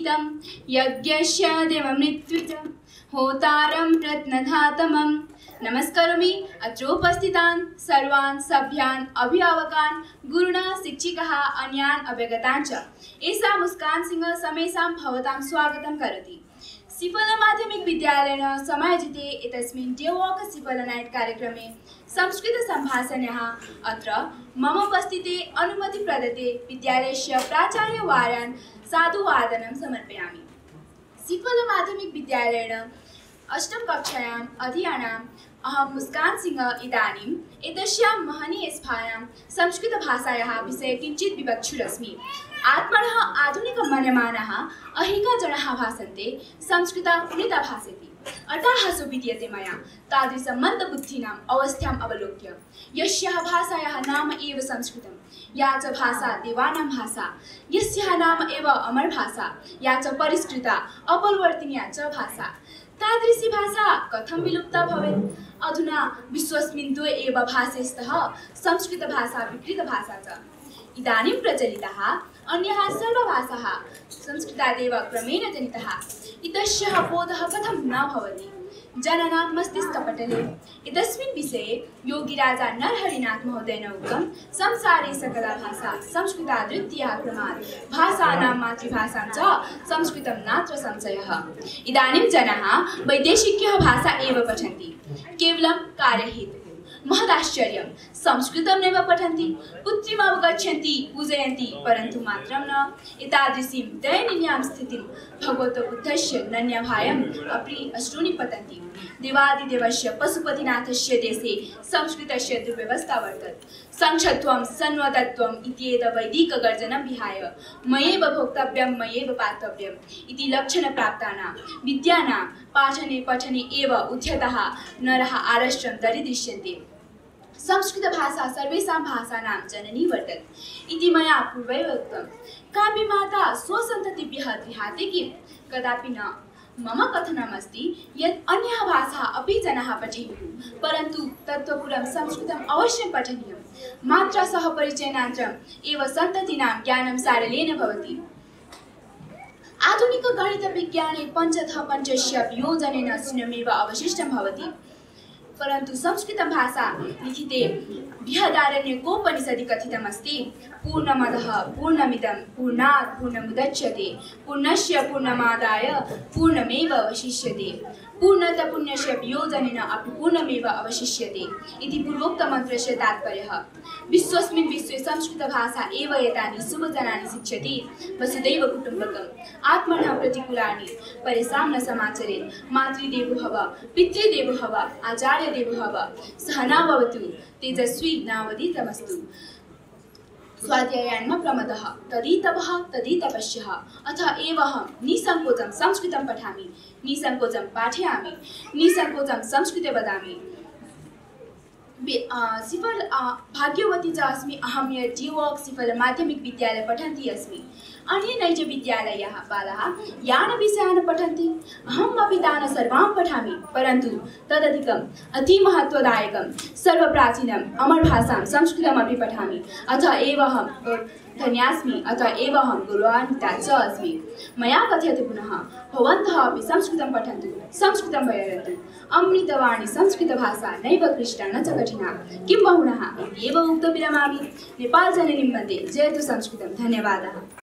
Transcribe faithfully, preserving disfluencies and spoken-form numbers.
पुरोहितं यज्ञस्य देवमृत्युच होतारं प्रत्नधातमं नमस्करोमि अत्रोपस्थितान् सर्वान् सभ्यान् अभिभावकान् गुरुणः शिक्षिकाः अन्यान् अभ्यगतान् च एषा मुस्कान सिंह समेषां भवतां स्वागतं करोति। सिपल माध्यमिक विद्यालयेन समायोजिते एतस्मिन् डे वॉक सिपल नाइट कार्यक्रमे संस्कृत सम्भाषणः अत्र मम उपस्थिते अनुमति प्रदत्ते विद्यालयस्य प्राचार्यवर्यान् साधुवादनं समर्पयामि। सिपल माध्यमिक विद्यालयेन अष्टम कक्षायाम् अधीयानाम् अहं मुस्कान सिंह इदानीम् एतस्यां महनीय स्फायां संस्कृतभाषायाः विषये किञ्चित् विवक्षुरस्मि। आत्मनः आधुनिक मन्यमानाः अहिका जनाः भासन्ते संस्कृतमृता भासते अतः विद्यते मया तादृशं मन्दबुद्धीनाम् अवस्थाम् अवलोक्य यस्याः भाषायाः नाम एव संस्कृतं या च भाषा देवानां भाषा यस्याः नाम एव अमर भाषा या च परिष्कृता अपरिवर्तनीया च भाषा तादृशी भाषा कथं विलुप्ता भवेत्। अधुना विश्वस्मिन् द्वे एव भाषेस्तः संस्कृतभाषा विकृतभाषा च इदानीं प्रचलिताः अन्याः सर्वभाषाः संस्कृतादेव क्रमेण जनिताः इत्यस्य बोधः कथं न भवति। जनानां मस्तिष्कपटले एतस्मिन् विषये योगीराजा नरहरिनाथ महोदयेन उक्तं संसारे सकला भाषा संस्कृतादृत्या क्रमात् भाषाणां मातृभाषा च संस्कृतं नात्र संशयः। इदानीं जनाः वैदेशिकीय भाषा एव पठन्ति केवलं कार्यहेतुः। महदाश्चर्यं संस्कृतं नैव पठन्ति पुत्रीम् अवगच्छन्ति पूजयन्ति परन्तु मात्रं न। एतादृशीं दयनीयां स्थितिं भगवतो बुद्धस्य नन्यभायम् अपि अश्रूणि पतन्ति। देवादिदेवस्य पशुपतिनाथस्य देशे संस्कृतस्य दुर्व्यवस्था वर्तते। संक्षत्वं सन्वतत्वम् इत्येतद् वैदिकगर्जनं विहाय मयैव भोक्तव्यं मयैव पातव्यम् इति लक्षणप्राप्तानां विद्यानां पाठने पठने एव उद्यताः नरः आरष्ट्रं दरीदृश्यन्ते। संस्कृतभाषा सर्वेषां भाषाणां जननी वर्तते इति मया पूर्वैव उक्तं। कापि माता स्वसन्ततिभ्यः गृहाति किं? कदापि न। मम कथनमस्ति यत् अन्याः भाषाः अपि जनाः पठेयुः परन्तु तत्त्वपूर्वं संस्कृतम् अवश्यं पठनीयं। मात्रा सह परिचयानन्तरम् एव सन्ततीनां ज्ञानं सारल्येन भवति। आधुनिक गणितविज्ञाने पञ्चतः पञ्चस्य वियोजनेन शून्यमेव अवशिष्टं भवति परन्तु संस्कृत भाषा लिखिते बृहदारण्यकोपनिषदि कथितमस्ति पूर्णमदः पूर्णमिदं पूर्णात् पूर्णमुदच्यते पूर्णस्य पूर्णमादाय पूर्णमेव अवशिष्यते पूर्णतः पूर्णस्य वियोजनेन अपि पूर्णमेव अवशिष्यते इति पूर्वोक्तमन्त्रस्य तात्पर्यः। विश्वस्मिन् विश्वे संस्कृतभाषा एव एतानि शुभजनानि शिक्षति वसुदैव कुटुम्बकम् आत्मनः प्रतिकूलानि परेषां न समाचरेत्। मातृदेवो भव पितृदेवो भव आचार्यदेवो भव सहना भवतु तेजस्वी नावधीतमस्तु। स्वाध्यायान् न प्रमदः तदितपः तदितपस्यः अथ एवहं निसंकोचं संस्कृतं पठामि निसंकोचं पाठयामि निसंकोचं संस्कृते वदामि। सिफल भाग्यवती च अस्मि। अहं यत् डे वॉक सिफल माध्यमिक विद्यालये पठन्ती अस्मि। अन्ये नैज विद्यालयाः बालाः यान् विषयान् पठन्ति अहमपि तान् सर्वान् पठामि परन्तु तदधिकम् अतिमहत्वदायकं सर्वप्राचीनम् अमरभाषां संस्कृतमपि पठामि। अथ एव अहं धन्यास्मि अथ एव अहं गौरवान्विता च अस्मि। मया कथ्यते पुनः भवन्तः अपि संस्कृतं पठन्तु संस्कृतं वदन्तु। अमृतवाणी संस्कृतभाषा नैव क्लिष्टा न च कठिना किं बहुनः इत्येव उक्त्वा विरमामि। नेपाल जननीं वन्दे जयतु संस्कृतं। धन्यवादः।